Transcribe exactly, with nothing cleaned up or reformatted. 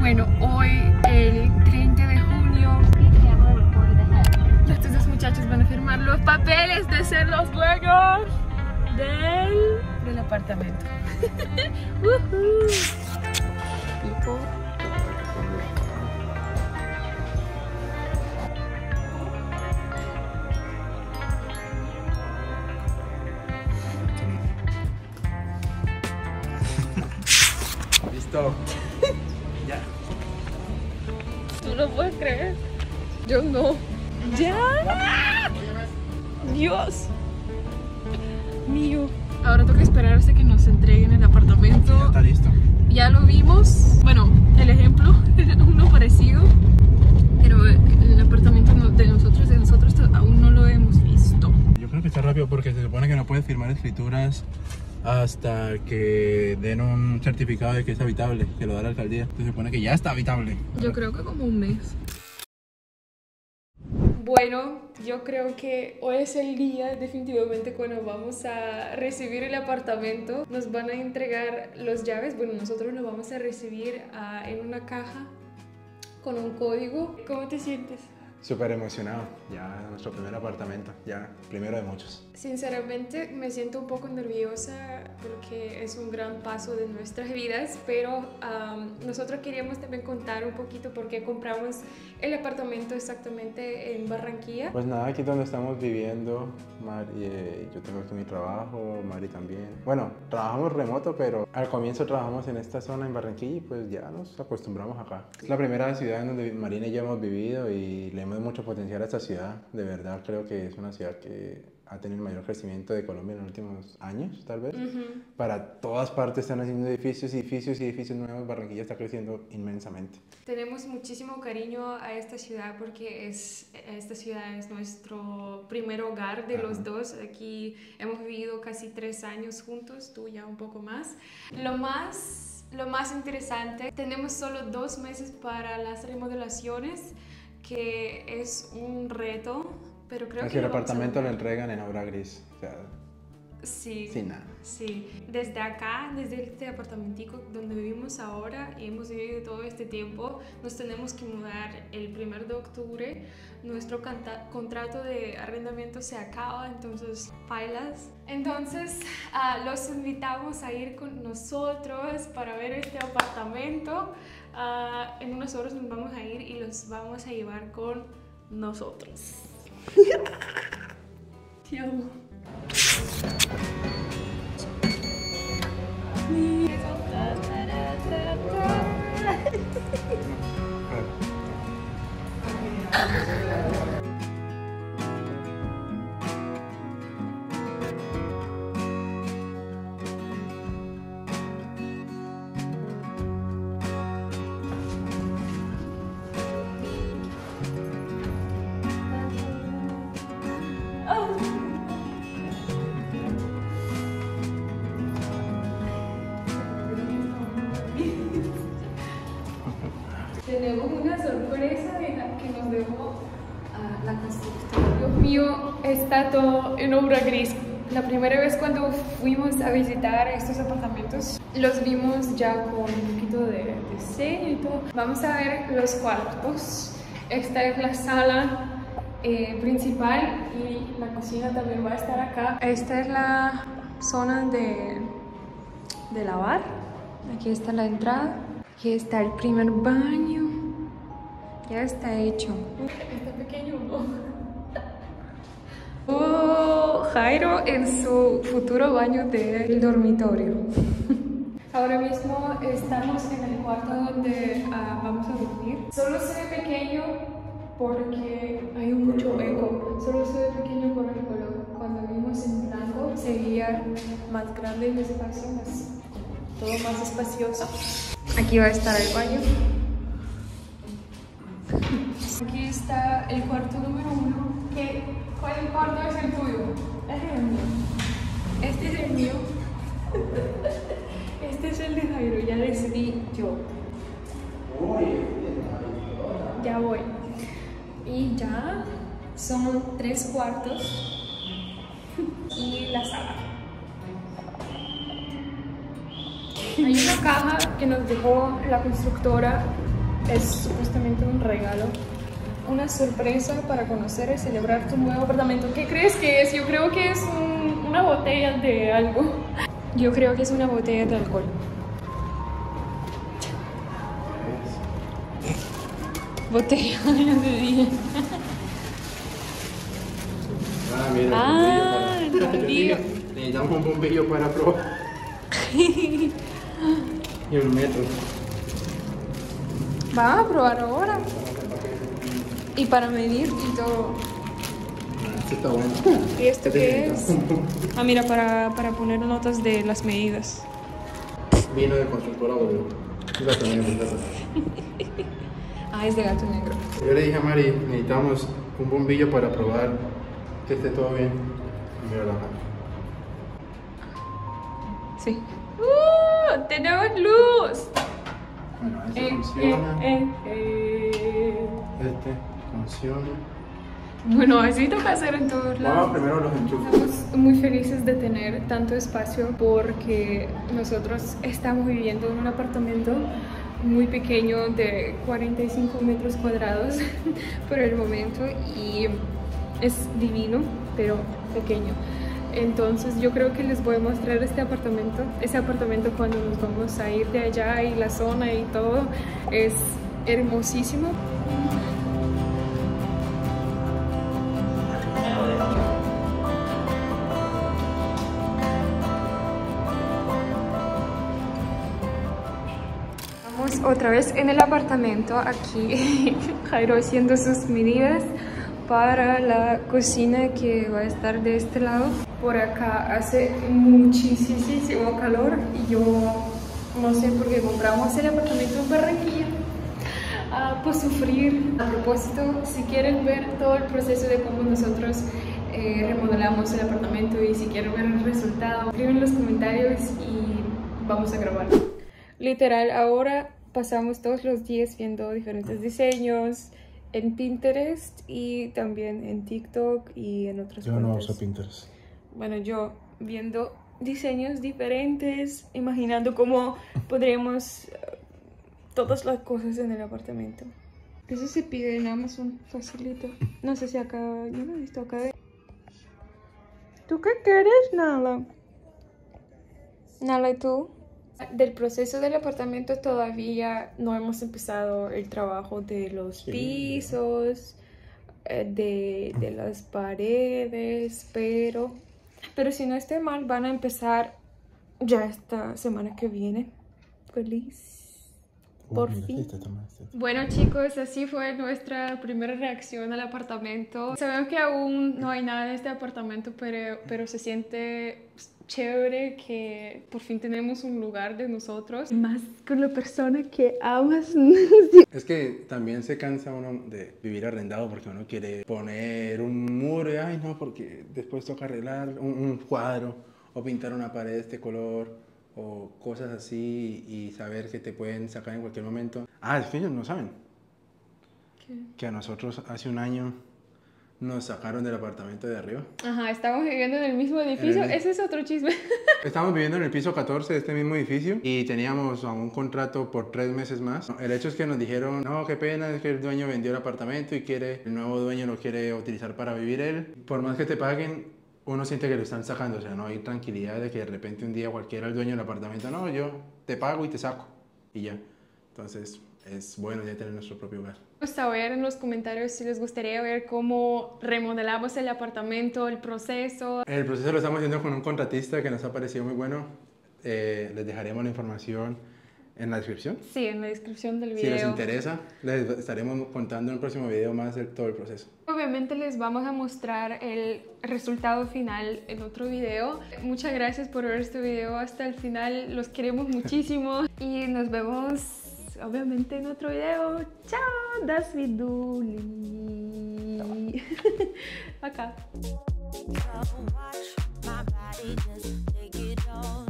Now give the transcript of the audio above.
Bueno, hoy el treinta de junio estos dos muchachos van a firmar los papeles de ser los dueños del, del apartamento. uh-huh. People. Listo. Ya. ¿Tú lo puedes creer? Yo no. ¡Ya! ¡Dios mío! Ahora toca esperar hasta que nos entreguen el apartamento. Ya está listo. Ya lo vimos. Bueno, el ejemplo era uno parecido. Pero el apartamento de nosotros, de nosotros aún no lo hemos visto. Yo creo que está rápido porque se supone que no puedes firmar escrituras hasta que den un certificado de que es habitable, que lo da la alcaldía. Entonces se supone que ya está habitable. Yo creo que como un mes. Bueno, yo creo que hoy es el día definitivamente cuando vamos a recibir el apartamento. Nos van a entregar las llaves. Bueno, nosotros lo vamos a recibir uh, en una caja con un código. ¿Cómo te sientes? Súper emocionado, ya nuestro primer apartamento, ya primero de muchos. Sinceramente me siento un poco nerviosa porque es un gran paso de nuestras vidas, pero um, nosotros queríamos también contar un poquito por qué compramos el apartamento exactamente en Barranquilla. Pues nada, aquí donde estamos viviendo, Mari, eh, yo tengo aquí mi trabajo, Mari también. Bueno, trabajamos remoto, pero al comienzo trabajamos en esta zona en Barranquilla y pues ya nos acostumbramos acá. Es la primera ciudad en donde Marina y yo hemos vivido y le hemos mucho potencial a esta ciudad. De verdad creo que es una ciudad que ha tenido el mayor crecimiento de Colombia en los últimos años, tal vez. Uh-huh. Para todas partes están haciendo edificios, edificios y edificios nuevos. Barranquilla está creciendo inmensamente. Tenemos muchísimo cariño a esta ciudad porque es, esta ciudad es nuestro primer hogar de uh-huh. los dos. Aquí hemos vivido casi tres años juntos, tú ya un poco más. Lo más, lo más interesante, tenemos solo dos meses para las remodelaciones, que es un reto, pero creo Así que el apartamento lo entregan en obra gris, o sea, sí, sin nada. Sí, desde acá, desde este apartamentico donde vivimos ahora y hemos vivido todo este tiempo, nos tenemos que mudar el primero de octubre. Nuestro contrato de arrendamiento se acaba, entonces, pailas. Entonces, uh, los invitamos a ir con nosotros para ver este apartamento. Uh, en unas horas nos vamos a ir y los vamos a llevar con nosotros. Te amo. Tenemos una sorpresa de la que nos dejó uh, la constructora. Dios mío, está todo en obra gris. La primera vez cuando fuimos a visitar estos apartamentos, los vimos ya con un poquito de diseño y todo. Vamos a ver los cuartos. Esta es la sala eh, principal y la cocina también va a estar acá. Esta es la zona de, de lavar. Aquí está la entrada. Aquí está el primer baño. Ya está hecho. Está pequeño, ¿no? Oh, Jairo en su futuro baño del dormitorio. Ahora mismo estamos en el cuarto donde uh, vamos a dormir. Solo se ve pequeño porque hay mucho eco. Solo se ve pequeño por el color. Cuando vimos en blanco sería más grande el espacio, más, todo más espacioso. Aquí va a estar el baño. Aquí está el cuarto número uno. ¿Qué? ¿Cuál cuarto es el tuyo? Este es el mío. Este es el mío. Este es el de Jairo. Ya decidí yo. Ya voy. Y ya son tres cuartos y la sala. Hay una caja que nos dejó la constructora es supuestamente un regalo, una sorpresa para conocer y celebrar tu nuevo apartamento. ¿Qué crees que es? Yo creo que es un, una botella de algo. Yo creo que es una botella de alcohol. Botella de día. Ah, mira, ah, el bombillo. Para... Necesitamos un bombillo para probar. Y un metro. Vamos a probar ahora. Y para medir y todo. Esto está bueno. ¿Y esto qué es? Ah, mira, para, para poner notas de las medidas. Vino de constructora, boludo. Gato negro, gato. Ah, es de gato negro. Yo le dije a Mari, necesitamos un bombillo para probar que esté todo bien. Mira la acá. Sí. ¡Uh! ¡Tenemos luz! Bueno, este Eh, funciona. eh, eh, Este funciona. Bueno, así toca hacer en todos lados. Vamos primero los enchufes. Estamos muy felices de tener tanto espacio porque nosotros estamos viviendo en un apartamento muy pequeño de cuarenta y cinco metros cuadrados por el momento y es divino, pero pequeño. Entonces yo creo que les voy a mostrar este apartamento, ese apartamento cuando nos vamos a ir de allá y la zona y todo es hermosísimo. Otra vez en el apartamento, aquí Jairo haciendo sus medidas para la cocina que va a estar de este lado. Por acá hace muchísimo calor y yo no sé por qué compramos el apartamento en Barranquilla ah, por sufrir. A propósito, si quieren ver todo el proceso de cómo nosotros eh, remodelamos el apartamento y si quieren ver el resultado, escriben en los comentarios y vamos a grabar. Literal, ahora pasamos todos los días viendo diferentes diseños en Pinterest y también en TikTok y en otras Yo partes. no uso Pinterest. Bueno, yo viendo diseños diferentes, imaginando cómo podríamos uh, todas las cosas en el apartamento. Eso se pide en Amazon facilito. No sé si acá, yo no he visto acá. ¿Tú qué quieres, Nala? Nala, ¿y tú? Del proceso del apartamento todavía no hemos empezado el trabajo de los Sí. pisos, de, de las paredes, pero, pero si no estoy mal van a empezar ya esta semana que viene. Feliz. Por Uy, fin. este toma, este. Bueno chicos, así fue nuestra primera reacción al apartamento. Sabemos que aún no hay nada en este apartamento, pero, pero se siente chévere que por fin tenemos un lugar de nosotros. Más con la persona que amas. Es que también se cansa uno de vivir arrendado porque uno quiere poner un muro y ay no, porque después toca arreglar un, un cuadro o pintar una pared de este color o cosas así y saber que te pueden sacar en cualquier momento. Ah, es que ellos no saben. ¿Qué? Que a nosotros hace un año nos sacaron del apartamento de arriba. Ajá, estamos viviendo en el mismo edificio. El... Ese es otro chisme. Estamos viviendo en el piso catorce de este mismo edificio y teníamos un contrato por tres meses más. El hecho es que nos dijeron, no, qué pena, es que el dueño vendió el apartamento y quiere, el nuevo dueño lo quiere utilizar para vivir él. Por más que te paguen, uno siente que lo están sacando, o sea, no hay tranquilidad de que de repente un día cualquiera el dueño del apartamento, no, yo te pago y te saco y ya. Entonces es bueno ya tener nuestro propio hogar. Saber en los comentarios si les gustaría ver cómo remodelamos el apartamento, el proceso. El proceso lo estamos haciendo con un contratista que nos ha parecido muy bueno. Eh, les dejaremos la información en la descripción. Sí, en la descripción del video. Si les interesa, les estaremos contando en un próximo video más de todo el proceso. Obviamente les vamos a mostrar el resultado final en otro video. Muchas gracias por ver este video hasta el final. Los queremos muchísimo y nos vemos obviamente en otro video. Chao, das viduli. Acá.